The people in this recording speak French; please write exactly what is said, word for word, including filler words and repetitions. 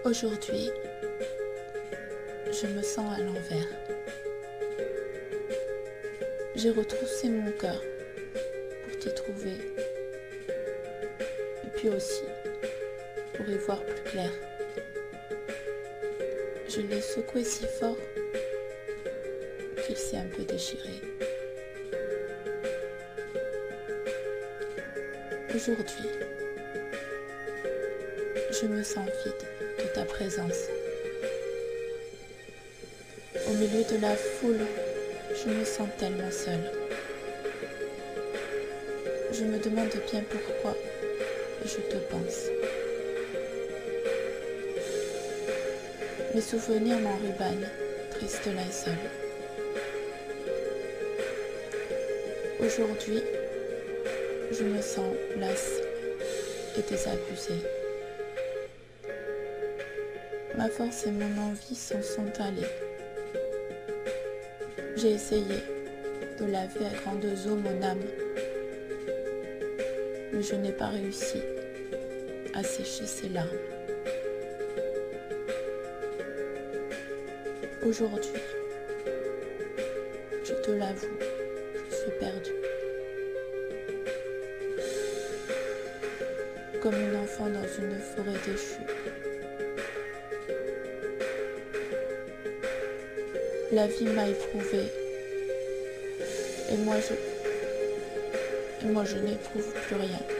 Aujourd'hui, je me sens à l'envers. J'ai retroussé mon cœur pour t'y trouver, et puis aussi pour y voir plus clair. Je l'ai secoué si fort qu'il s'est un peu déchiré. Aujourd'hui, je me sens vide de ta présence. Au milieu de la foule, je me sens tellement seule. Je me demande bien pourquoi je te pense. Mes souvenirs m'enrubannent, triste linceul. Aujourd'hui, je me sens lasse et désabusée. Ma force et mon envie s'en sont allées. J'ai essayé de laver à grandes eaux mon âme, mais je n'ai pas réussi à sécher ses larmes. Aujourd'hui, je te l'avoue, je suis perdue. Comme une enfant dans une forêt déchue. La vie m'a éprouvée, et moi je, et moi je n'éprouve plus rien.